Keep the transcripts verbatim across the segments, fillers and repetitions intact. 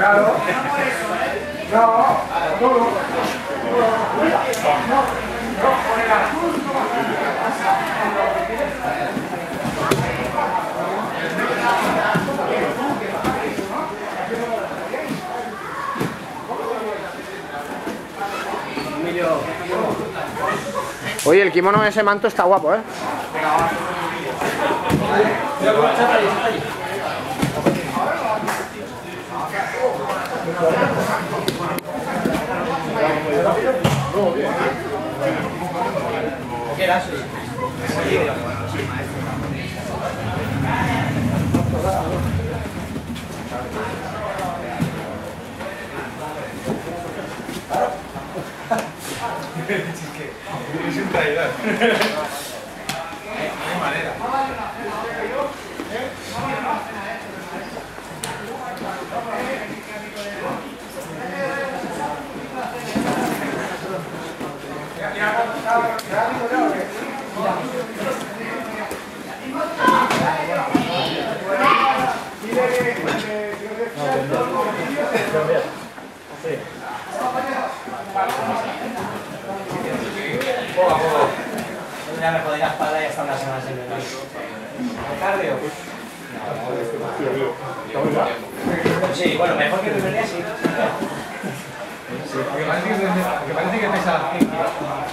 Claro. No, todo. No, Oye, el kimono de ese manto está guapo, ¿eh? ¿Qué eras? es un traidor. De manera. Poco a poco. Ya me jodí la espalda y ya está una semana sin venir. ¿El cardio? Sí, bueno, mejor que el primer día sí. Sí, porque parece que, porque parece que pesa cien kilos.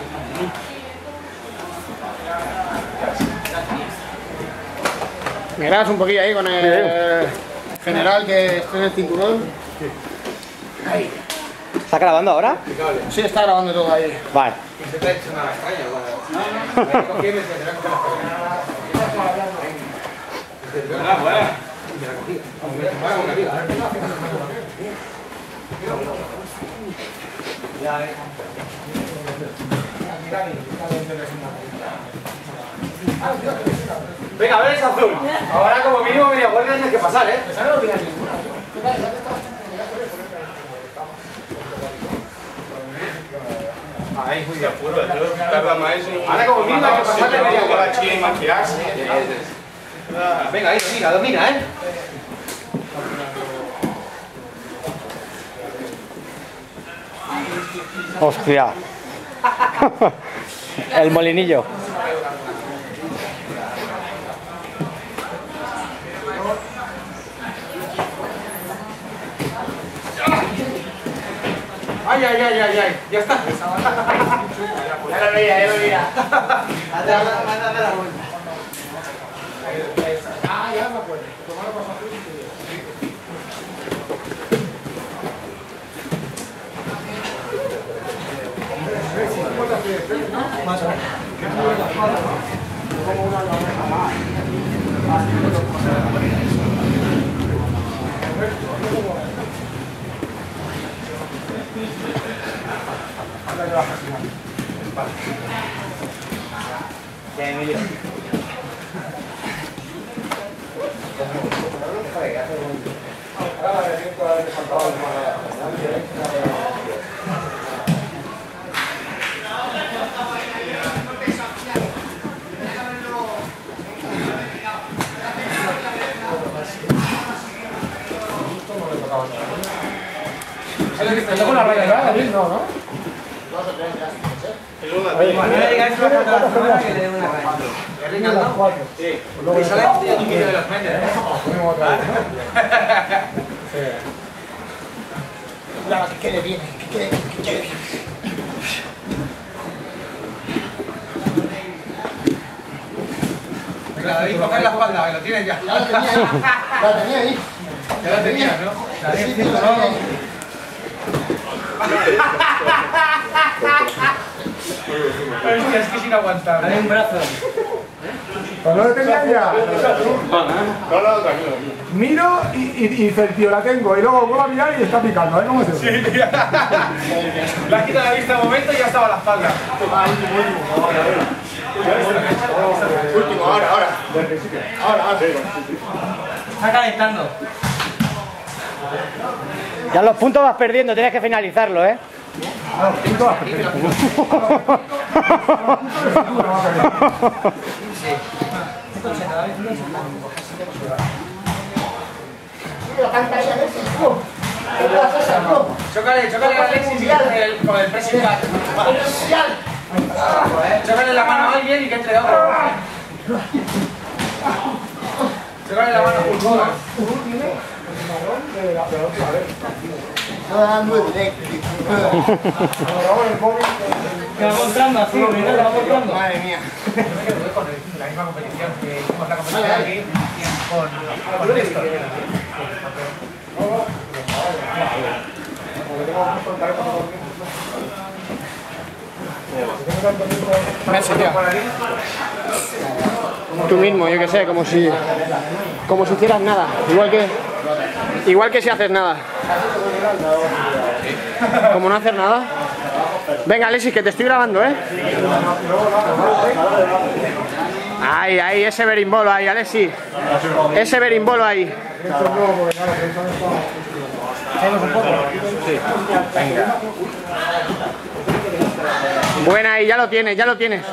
Me grabas un poquillo ahí con el general que está en el cinturón. Ahí. ¿Está grabando ahora? Sí, está grabando todo ahí. Vale. ¿Se te ha hecho una extraña? No, no. ¿Con quién me tendrá que coger las cosas? Buena. Me la cogí. Vamos, que diga. Ya, eh. Venga, a ver ese azul. Ahora como mínimo media vuelta tienes que pasar, ¿eh? Ahí, muy de apuro. Tarda más. Ahora como mínimo hay que pasarle media vuelta. Venga, ahí, domina, domina, ¿eh? Hostia. El molinillo. Ay, ay, ay, ay, ay. Ya está. Ya lo veía, ya lo veía. Anda, anda, anda la vuelta. Ah, ya me acuerdo. Tomaron para azul y más o menos. Como una oreja más. Ya, Emilio. ¿Está con la raya ya, David? No, ¿no? Oye, no le digáis a la semana que le dé una raya. ¿Es Reinaldo? Sí. Y sale un vídeo de los meses, ¿eh? Claro, que quede bien, que quede, que quede bien. Venga, David, coge la espalda, que lo tienes ya. Ya la tenía ahí. La tenía ahí. Ya la tenías, ¿no? La Sí, tenías, la tenía ahí. Hostia, es que es inaguantable. Dale un brazo. Pues no lo tenía ya. Miro y, y, y dice el tío, la tengo. Y luego vuelvo a mirar y está picando. A ver cómo se ve. Sí, tío. Le has quitado la vista un momento y ya estaba a la espalda. Último, ahora, ahora. Ahora, ahora. Está calentando. Ya los puntos vas perdiendo, tienes que finalizarlo, ¿eh? A los puntos vas perdiendo. La pantalla de ese. Chócale, chócale a Alexis con el, con el pressing back. Chócale la mano a alguien y que entre otro. Chócale la mano a Pulsora. Que va mostrando así, ¿verdad? Que va mostrando. Madre mía. La misma competición que hicimos la competición aquí con, con Néstor. Messi, tío. Tú mismo, yo que sé, como si como si hicieras nada, igual que igual que si haces nada. Como no hacer nada. Venga, Alexis, que te estoy grabando, ¿eh? Ahí, ahí, ese berimbolo ahí, Alexis. Ese berimbolo ahí. Venga. Buena ahí, ya lo tienes, ya lo tienes.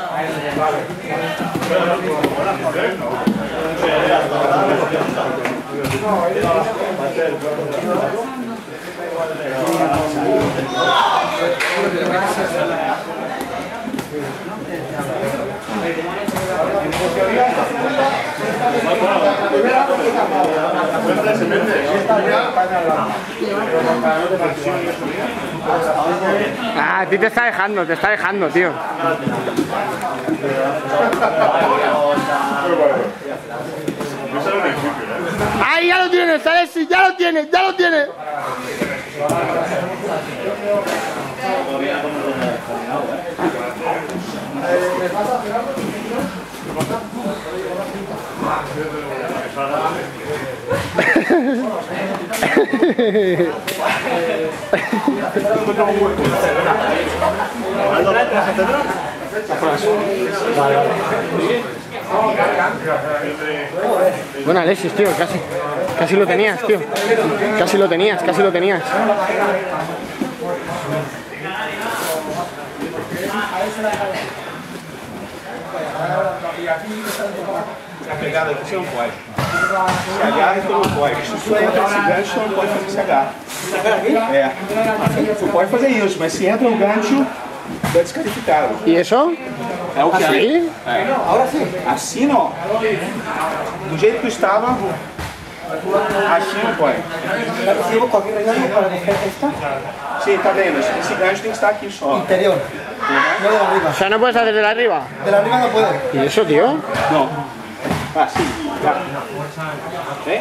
Ah, a ti te está dejando, te está dejando, tío. ¡Ay, ya lo tienes, Alexis! ¡Ya lo tienes, ya lo tienes! Bueno, Alexis, tío, casi, casi lo tenías, tío. Casi lo tenías, casi lo tenías. A pegada aqui você não pode. Se agarra, tu não pode. Se tu entra nesse gancho, tu não pode fazer esse agarro. É. Tu pode fazer isso, mas se entra no gancho, é desqualificado. E isso? É o que assim? É. Assim não. Do jeito que tu estava, assim não pode. ¿Recibo cualquier regalo para coger esta? Sim, tá vendo? Esse gancho tem que estar aqui só. Interior, no de la arriba. O sea, no puedes hacer de la arriba. De la arriba no puedo. ¿Y eso, tío? Não. Assim, tá. Vem?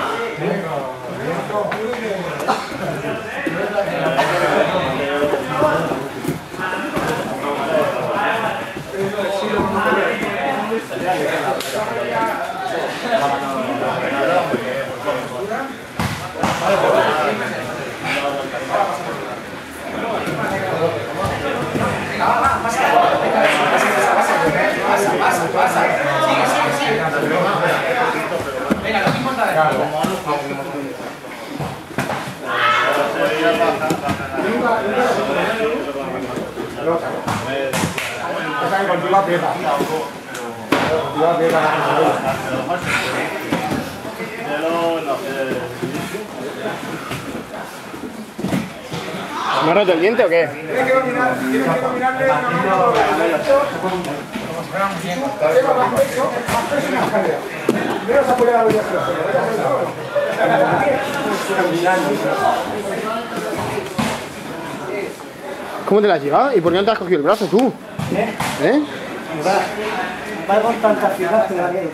Venga, lo mismo está de ¿Me ha roto el diente o qué? Tienes que dominar, tienes que dominarle una mano como si fuera un muñeco. Más peso, más peso y más carga. Primero se apoya la rodilla. ¿Cómo te la has llevado? ¿Y por qué no te has cogido el brazo tú? ¿Eh? ¿Eh? Va con tanta ciudad que la había ido.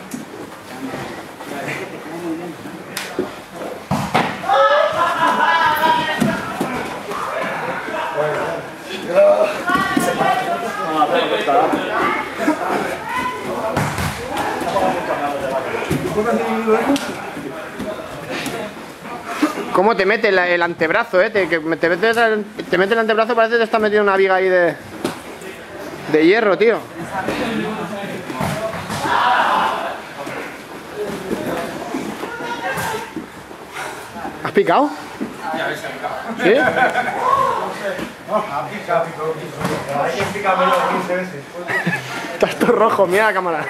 ¿Cómo te mete el, el antebrazo, eh? Te, que te, mete, te mete el antebrazo, parece que te está metiendo una viga ahí de, de hierro, tío. ¿Has picado? ¿Sí? Estás todo rojo, mira la cámara.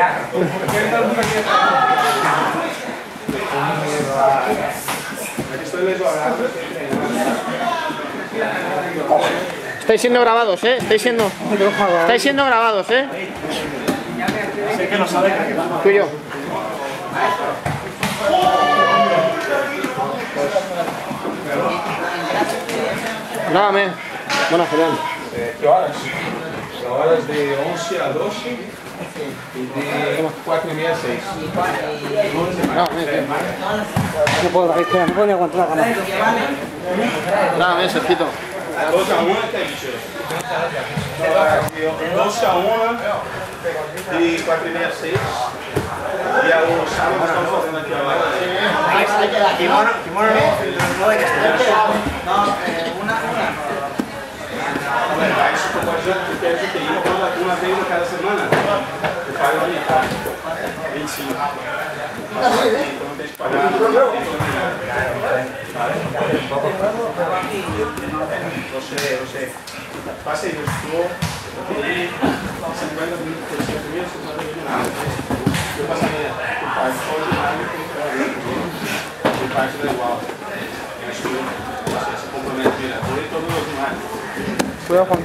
Estáis siendo grabados, ¿eh? Estáis siendo, estáis siendo grabados, ¿eh? Sé que lo sabe. Tú y yo. Grábame. Buenas, Julián. Eh, ¿Qué horas? Horas de once a doce y de cuatro y media a seis. Grábame, tío. No puedo, es que no puedo ni aguantar la cámara. Grábame, Sergito. doce a una, ¿qué he dicho? doce a una y cuatro y media a seis. Y a los sábados estamos haciendo aquí abajo. Kimono, kimono no hay que estudiar. No, una, una. Isso tu pode ter G T I uma vez a cada semana. Tu paga a metade. vinte e cinco. Então não tem que pagar. Você, você. Faça isso. Eu tenho cinquenta minutos por cento mesmo, não tem nada. Eu passei a parte ordinária e parte da igual. Acho que você se compromete direto e todo o demais. Cuidado, Juan.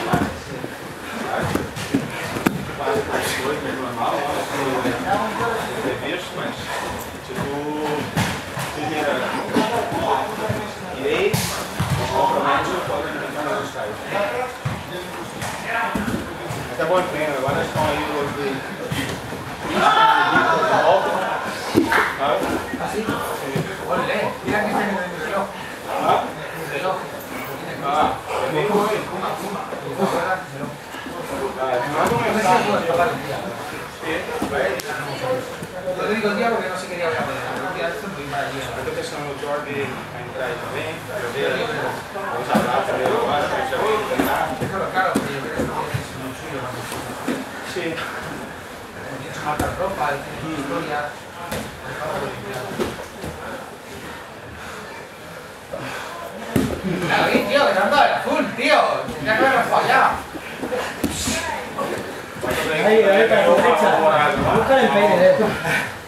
Mas se tu tiver direito, os compromissos podem tentar ajustar isso. Até bom treino, agora estão aí os de volta. Así. Olé, mira que está en el reloj. Ah? Reloj. Ah, Puma, Puma, Puma. Yo te digo el día porque no se quería hablar de él. El día de esto no iba a ir. eu estou pensando no Jorge a entrar aí também, para ver. Vamos falar também agora, para já treinar. Déjalo claro, porque yo creo que es lo suyo. Sim. Tienes marca ropa, tienes historia. David, tío, que te han dado el azul, tío. Tendría que haberlo fallado. Ahí, ahí, para la derecha. Busca el peine de esto.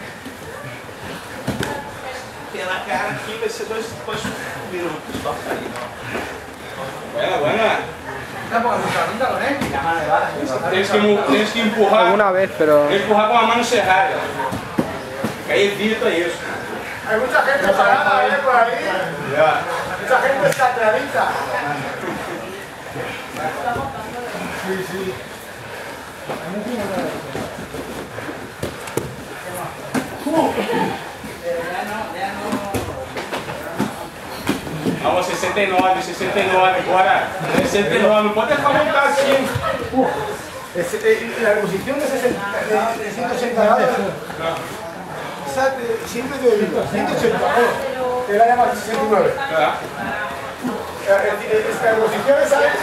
Tem na cara aqui, vai ser dois, dois minutos só sair. Buena, buena. Está por nuestra ronda con él. Tens que, mu- tens que empurrar, Alguna vez, pero... tens que empurrar com a mão cerrada. Que aí evita isso. Hay mucha gente parada ¿eh? Por ahí. Já. Mucha gente sacradita. Sí, sí. Vamos, sessenta e nove, sessenta e nove, bora. sessenta e nove, não pode ficar montar assim. La reposición de ciento ochenta grados. Esa siempre te digo, ciento ochenta. Te la llamas sesenta y nueve. Esta reposición esa es.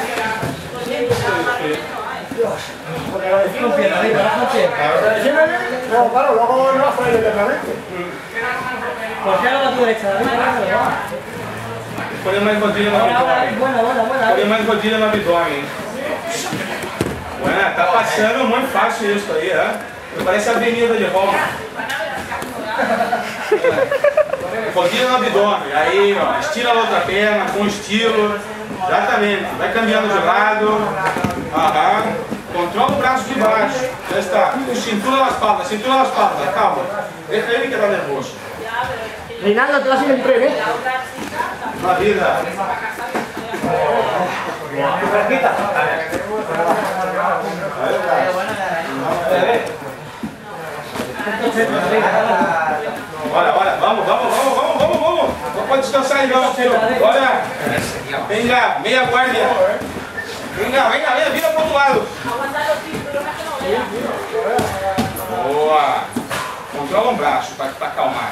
Porque la decimos bien, la decimos pero claro, luego no va a fallar eternamente. ¿Por qué ahora a tu derecha? Põe mais rodilha no abdômen. Buena, buena, buena. Põe mais rodilha no abdômen. Buena, tá passando muito fácil isso aí, né? Parece a avenida de Roma. Rodilha no abdômen. Aí, ó, estira a outra perna com estilo. Exatamente. Vai caminhando de lado. Aham. Controla o braço de baixo. Já está. Cintura nas palmas, cintura nas palmas. Calma. Deixa ele que tá nervoso. Reinaldo, te vas a ir en breve. Na vida. Bora, bora, vamos, vamos, vamos, vamos, vamos, vamos. Não pode descansar aí não, filho. Bora. Vem cá, meia guarda. Vem cá, vem cá, vem, vira pro outro lado. Boa. Controla um braço para acalmar.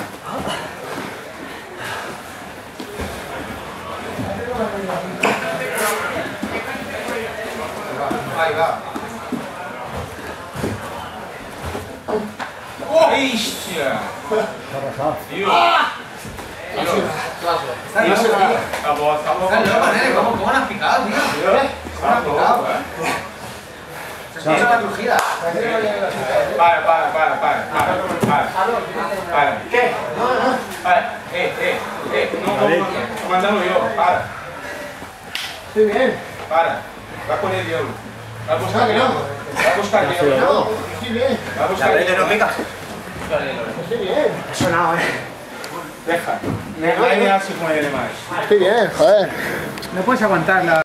Vai, vai. Oh, istia! Viu? Isso, tá bom, tá bom. Estás loco, nene, ¿cómo, cómo lo has picado, tío? Tá bom, Se escucha la crujida. Para, para. Comandando yo, para. Estoy bien. Para. Va a poner hielo. Va a buscar No, que hielo. no. Va a buscar hielo. No, estoy bien. Va a buscar hielo. no pica. Estoy bien. Ha sonado, eh. Deja. No hay nada si puede más. Estoy bien, joder. No puedes aguantar la...